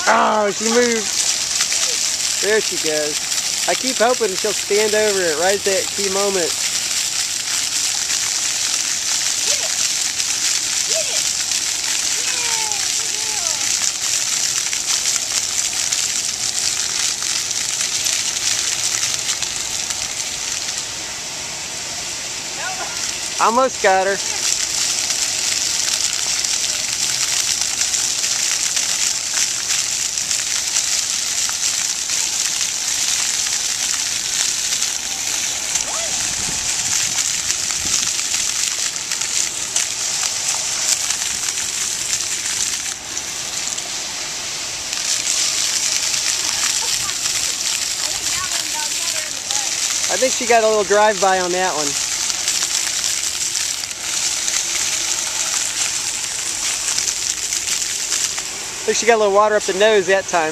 Oh, she moved. There she goes. I keep hoping she'll stand over it right at that key moment. Almost got her. I think she got a little drive-by on that one. I think she got a little water up the nose that time.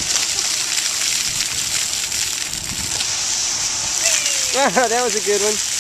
That was a good one.